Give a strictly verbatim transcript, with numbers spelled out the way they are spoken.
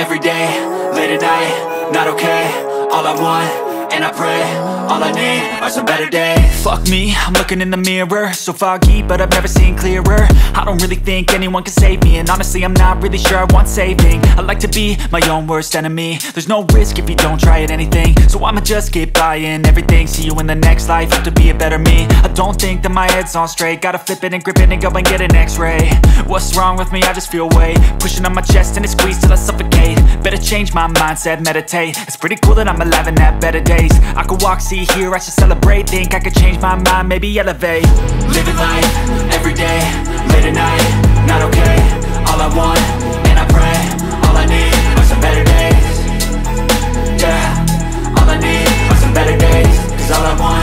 every day, late at night, not okay. All I want, and I pray, all I need are some better days. Fuck me, I'm looking in the mirror, so foggy, but I've never seen clearer. I don't really think anyone can save me, and honestly I'm not really sure I want saving. I like to be my own worst enemy. There's no risk if you don't try at anything, so I'ma just keep buying everything. See you in the next life, have to be a better me. I don't think that my head's on straight, gotta flip it and grip it and go and get an x-ray. What's wrong with me? I just feel weight pushing on my chest and it squeezes till I suffocate. Better change my mindset, meditate. It's pretty cool that I'm alive and have better days. I could walk, see, hear, I should celebrate. Think I could change my mind, maybe elevate. Living life, everyday, late at night, not okay. All I want, and I pray, all I need are some better days. Yeah, all I need are some better days. Cause all I want,